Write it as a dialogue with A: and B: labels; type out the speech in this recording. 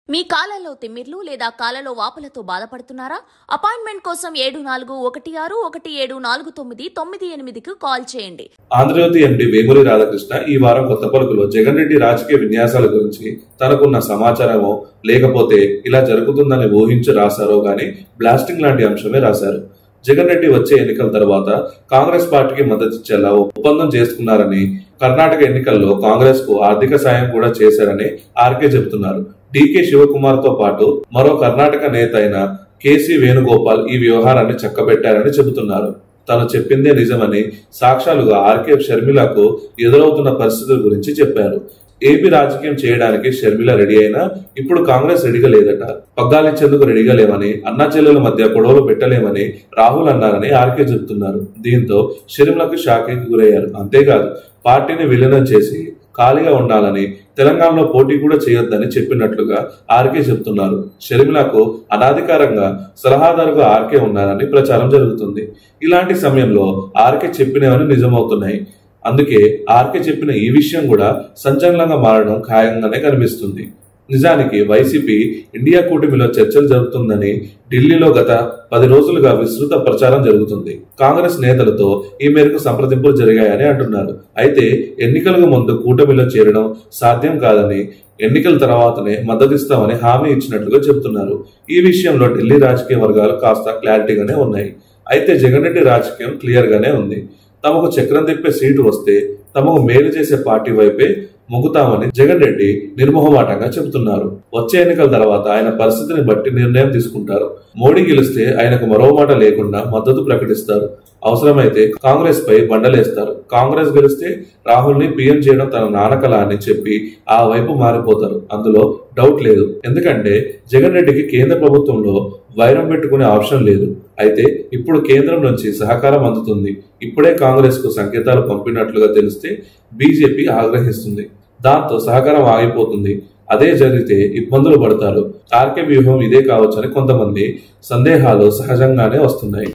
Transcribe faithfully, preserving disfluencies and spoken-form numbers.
A: మీ కాళ్ళలో తిమ్మిర్లు లేదా కాళ్ళలో వాపులతో బాధపడుతున్నారా? అపాయింట్మెంట్ కోసం ఏడు నాలుగు ఒకటి ఆరు ఒకటి ఏడు నాలుగు తొమ్మిది తొమ్మిది ఎనిమిదికి కాల్ చేయండి.
B: ఆంధ్రజ్యోతి ఎండీ వేమూరి రాధాకృష్ణ ఈ వారం కొత్త పలుకులో జగన్ రెడ్డి రాజకీయ విన్యాసాల గురించి తనకున్న సమాచారమో లేకపోతే ఇలా జరుగుతుందని ఊహించి రాశారో గాని బ్లాస్టింగ్ లాంటి అంశమే రాశారు. జగన్ రెడ్డి వచ్చే ఎన్నికల తర్వాత కాంగ్రెస్ పార్టీకి మద్దతిచ్చేలా ఒప్పందం చేసుకున్నారని, కర్ణాటక ఎన్నికల్లో కాంగ్రెస్ కు ఆర్థిక సాయం కూడా చేశారని ఆర్కే చెబుతున్నారు. డీకే శివకుమార్ తో పాటు మరో కర్ణాటక నేత అయిన కేసీ వేణుగోపాల్ ఈ వ్యవహారాన్ని చక్కబెట్టారని చెబుతున్నారు. తను చెప్పిందే నిజమని సాక్ష్యాలుగా ఆర్కే షర్మిలకు ఎదురవుతున్న పరిస్థితుల గురించి చెప్పారు. ఏపీ రాజకీయం చేయడానికి షర్మిల రెడీ అయినా ఇప్పుడు కాంగ్రెస్ రెడీగా లేదట. పగ్గాలిచ్చేందుకు రెడీగా లేమని, అన్నా చెల్లెల మధ్య గొడవలు పెట్టలేమని రాహుల్ అన్నారని ఆర్కే చెబుతున్నారు. దీంతో షర్మిలకు షాక్ కి గురయ్యారు. అంతేకాదు పార్టీని విలీనం చేసి ఖాళీగా ఉండాలని, తెలంగాణలో పోటీ కూడా చేయొద్దని చెప్పినట్లుగా ఆర్కే చెబుతున్నారు. షర్మిలకు అనాధికారంగా సలహాదారుగా ఆర్కే ఉన్నారని ప్రచారం జరుగుతుంది. ఇలాంటి సమయంలో ఆర్కే చెప్పినవని నిజమవుతున్నాయి. అందుకే ఆర్కే చెప్పిన ఈ విషయం కూడా సంచలనంగా మారడం ఖాయంగానే కనిపిస్తుంది. నిజానికి వైసీపీ ఇండియా కూటమిలో చర్చలు జరుగుతుందని ఢిల్లీలో గత పది రోజులుగా విస్తృత ప్రచారం జరుగుతుంది. కాంగ్రెస్ నేతలతో ఈ మేరకు సంప్రదింపులు జరిగాయని అంటున్నారు. అయితే ఎన్నికలకు ముందు కూటమిలో చేరడం సాధ్యం కాదని, ఎన్నికల తర్వాతనే మద్దతిస్తామని హామీ ఇచ్చినట్లుగా చెబుతున్నారు. ఈ విషయంలో ఢిల్లీ రాజకీయ వర్గాలు కాస్త క్లారిటీగానే ఉన్నాయి. అయితే జగన్ రెడ్డి రాజకీయం క్లియర్ గానే ఉంది. తమకు చక్రం తిప్పే సీటు వస్తే తమకు మేలు చేసే పార్టీ వైపే మొగ్గుతామని జగన్ రెడ్డి నిర్మోహమాటంగా చెబుతున్నారు. వచ్చే ఎన్నికల తర్వాత ఆయన పరిస్థితిని బట్టి నిర్ణయం తీసుకుంటారు. మోడీ గెలిస్తే ఆయనకు మరో మాట లేకుండా మద్దతు ప్రకటిస్తారు. అవసరమైతే కాంగ్రెస్ పై బండలేస్తారు. కాంగ్రెస్ గెలిస్తే రాహుల్ ని పీఎం చేయడం తన నానకల అని చెప్పి ఆ వైపు మారిపోతారు. అందులో డౌట్ లేదు. ఎందుకంటే జగన్ రెడ్డికి కేంద్ర ప్రభుత్వంలో వైరం పెట్టుకునే ఆప్షన్ లేదు. అయితే ఇప్పుడు కేంద్రం నుంచి సహకారం అందుతుంది. ఇప్పుడే కాంగ్రెస్ కు సంకేతాలు పంపినట్లుగా తెలిస్తే బీజేపీ ఆగ్రహిస్తుంది. దాంతో సహకారం ఆగిపోతుంది. అదే జరిగితే ఇబ్బందులు పడతారు. ఆర్కే వ్యూహం ఇదే కావచ్చని కొంతమంది సందేహాలు సహజంగానే వస్తున్నాయి.